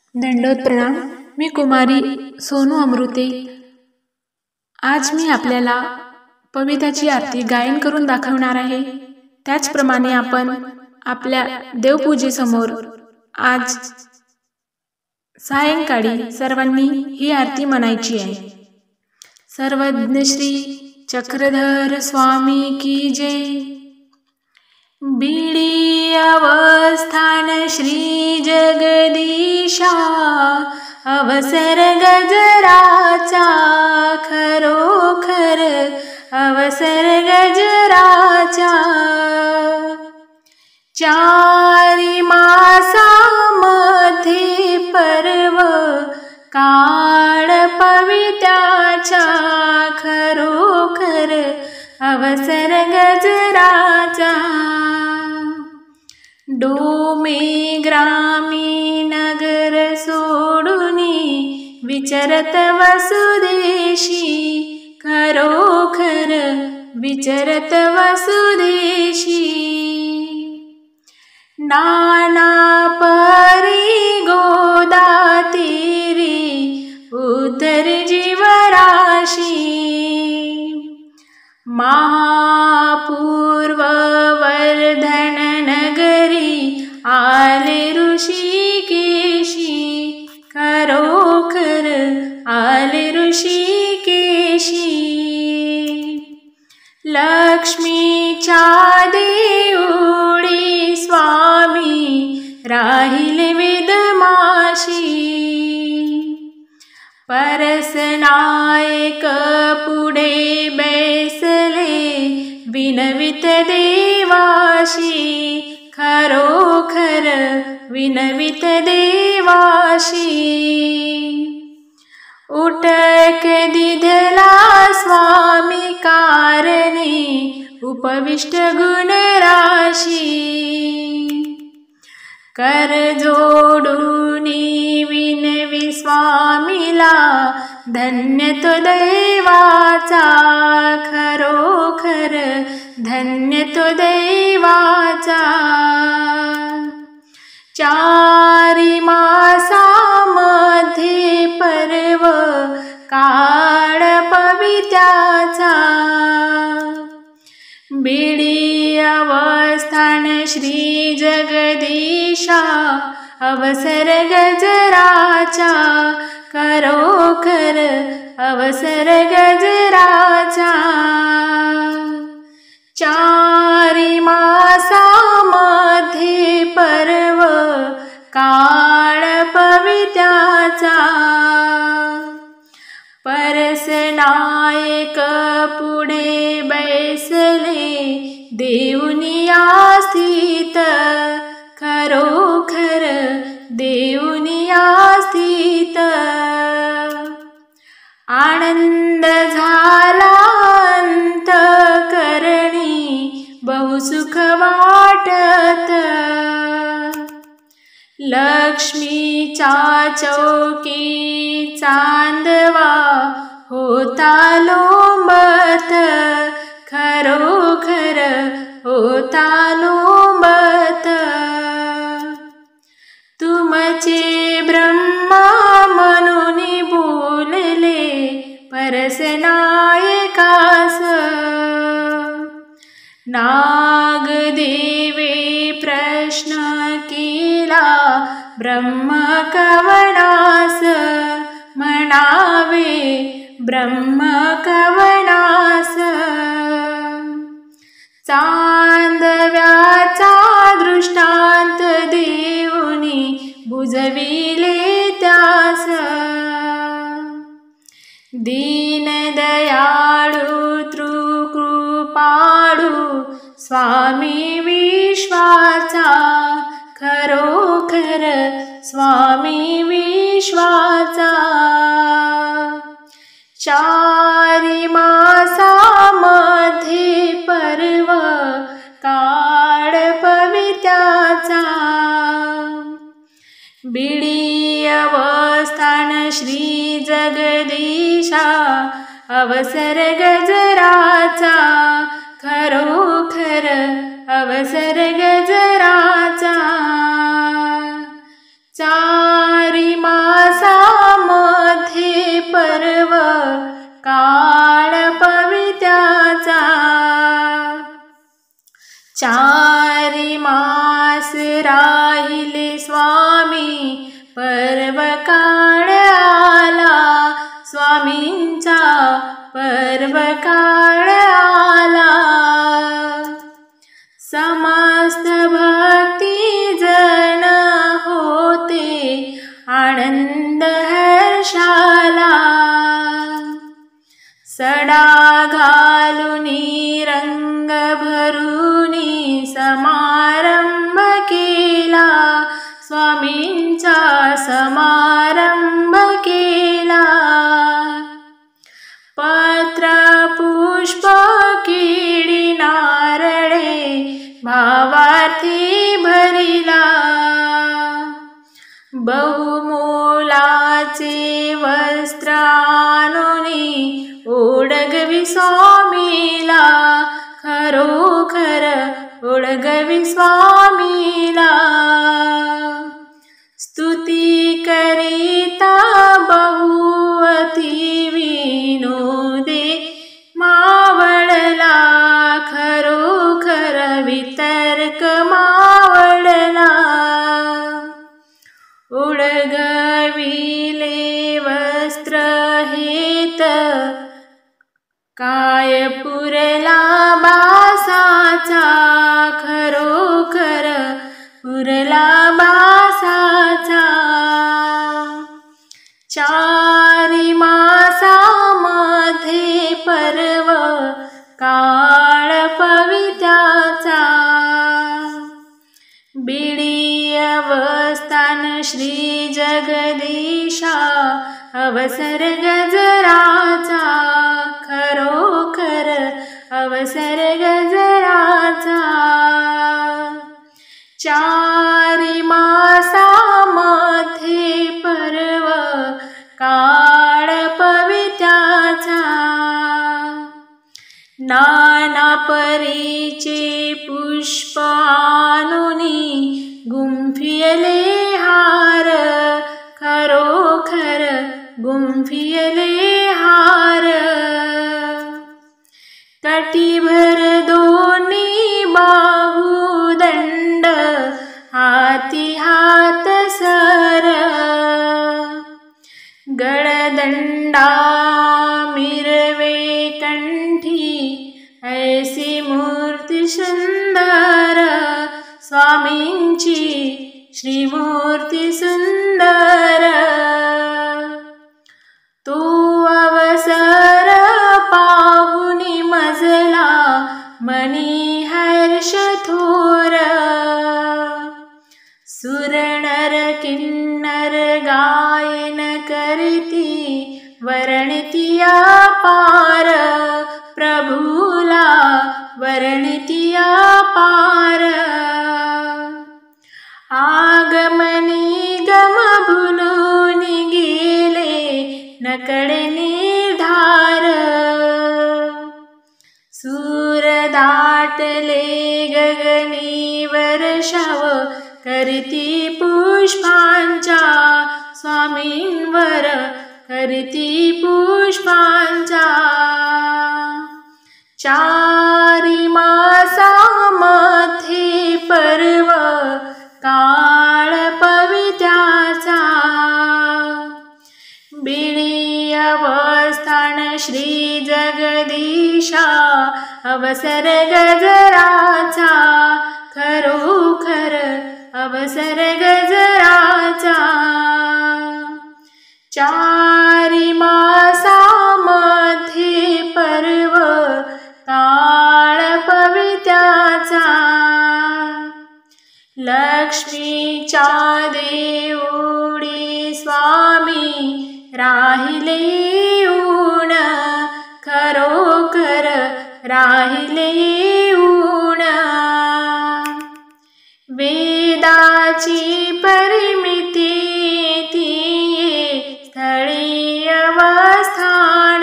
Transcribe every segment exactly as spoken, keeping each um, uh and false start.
दंडोत प्रणाम. मी कुमारी सोनू अमृते. आज मी आपल्याला पवित्राची आरती गायन करून दाखवणार आहे. त्याचप्रमाणे आपण आपल्या देवपूजेसमोर आज सायंकाळी सर्वांनी ही आरती म्हणायची आहे. सर्वज्ञ श्री चक्रधर स्वामी की जय. बीड़ी अवस्थान श्री जगदीशा, अवसर गजराचा खरोखर अवसर गजराचा. चारी मासामध्ये पर्व काळ पवित्राचा खरोखर अवसर गजराचा. डोमे ग्रामी नगर सोडुनी विचरत वसुदेशी खरोखर विचरत वसुदेशी. नाना परी गोदा तेरी उतर जीवराशी. महापूर्व वर्धन नगरी आले ऋषिकेशी खरोखर आले ऋषिकेशी. लक्ष्मीच्या देऊळी स्वामी राहिले वेदमाशी. परसनायक पुढे बैसले विनवित देवाशी खरोखर विनवित देवाशी. उटक दिधला स्वामी कारणे उपविष्ट गुणराशी. कर जोडूनी विनवी स्वामीला धन्य तो दैवाचा खरोखर धन्य तो दैवाचा. चारी मासामध्ये पर्व काळ पवित्राचा. बीड़ी अवस्थान श्री जगदीशा, अवसर गजराचा खरोखर अवसर गजराचा. चारी मासामध्ये पर्व काळ पवित्राचा. परसनायक पुढे बैसले देऊनिया स्थित खरोखर देऊनिया स्थित. आनंद झाला अंतःकरणी बहुसुख वाटत. लक्ष्मीच्या चौकी चांदवा होता लोंबत खरोखर होता लोंबत. तुमचे ब्रह्मा म्हणून बोलले परसनायकास. नागदेवे प्रश्न केला ब्रह्म कवनास म्हणावे ब्रह्म कवनास. चांदव्याचा दृष्टांत देऊनी बुजविले त्यास. दीनदयाळू तृकृपाळू स्वामी विश्वाचा खरोखर स्वामी विश्वाचा. चारी मासामध्ये पर्व काळ पवित्राचा. बीड़ी अवस्थान श्री जगदीशा, अवसर गजराचा खरोखर अवसर गजराचा. चारी स्वामी पर्व काळ आला, स्वामींचा पर्व काळ आला। समस्त भक्ती जन होते आनंद हर्षाला, सडा घालुनी रंग भरुनी समारंभ केला, स्वामींचा समारंभ केला। पत्र पुष्प केळी नारळे भावार्थी भरिला, बहुमोलाचे वस्त्र आणुनी ओढगवी स्वामीला, खरोखर ओढगवी स्वामीला। स्तुती करिता बहुअति विनोदे मावळला, खरोखर वितर्क मावळला। ओढगविले वस्त्र हेत काय पुरला बासाचा, खरोखर पुरला बासाचा। चारी मासामध्ये पर्व काळ पवित्याचा, बिडी अवस्थान श्री जगदीशा अवसर गजराचा, खरोखर अवसर गजराचा। चारी मासामध्ये पर्व काळ पवित्याचा, नाना परीचे पुष्प आणुनी गुंफिले हार, खरोखर गुंफिले हार। कटिभर दोन्ही बाहुदंड हाती हात सर, गळदंडा मिरवे कंठी ऐसी मूर्ती सुंदर, स्वामींची श्रीमूर्ती सुंदर। तो अवसर पाहुनी मजला मनी हर्ष थोर, सुर नर किन्नर गायन करती वर्णितिया पार, प्रभूला वर्णितिया पार। आगमनी गम भुलून गेले नकळे निर्धार, सूर दाटले गगनी वर्षाव करीती पुष्पांच्या, स्वामींवर करीती पुष्पांच्या। चारी मासामध्ये पर्व काळ पवित्याचा, बिडी अवस्थान श्री जगदीशा अवसर गजराचा, खरोखर अवसर गजराचा। चारी मासामध्ये पर्व काळ पवित्याचा, लक्ष्मीच्या देऊळी स्वामी राहिले येऊन, खरोखर राहिले येऊन। वेदाची परिमिती ती स्थळी अवस्थान,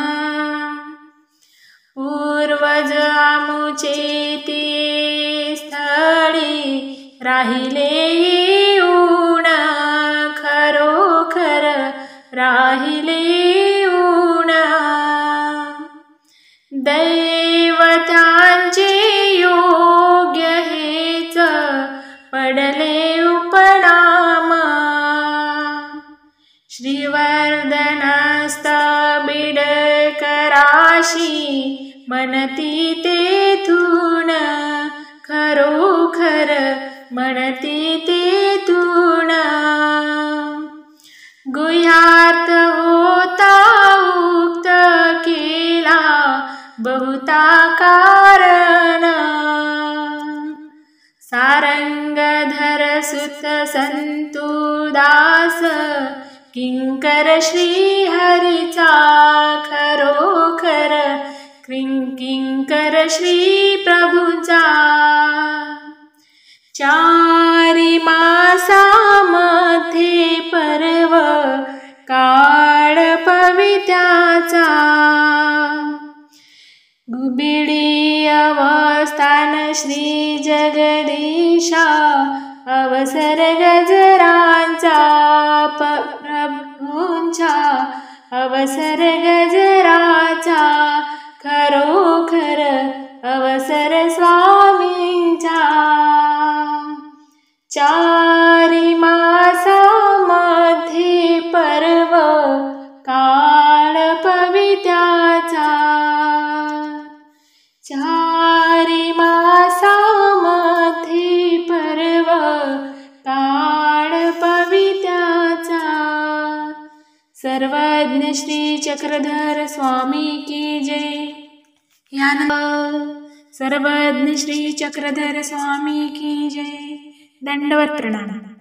पूर्वज आमुचे ते स्थळी राहिले येऊन, खरोखर राहिले येऊन। दैवतांचे योग्य हेच पडले उपना, काशी म्हणती तेथून, खरोखर म्हणती तेथून. गुह्यार्थ होता उक्त केला बहुता कारण, सारंगधर सुत संतुदास किंकर श्री हरीचा, खरोखर किंकर श्री प्रभूचा. चारी मासामध्ये पर्व काळ पवित्याचा, गुबिडी अवस्थान श्री जगदीशा, अवसर गजरांचा प्रभूंचा, अवसर गजराचा, खरोखर अवसर स्वामींचा. चारी मासामध्ये पर्व काळ पवित्याचा, चारी मासामध्ये पर्व काळ पवित्याचा. सर्वज्ञ श्री चक्रधर स्वामी की जय. यानंतर सर्वज्ञ श्री चक्रधर स्वामी की जय. दंडवत प्रणाम.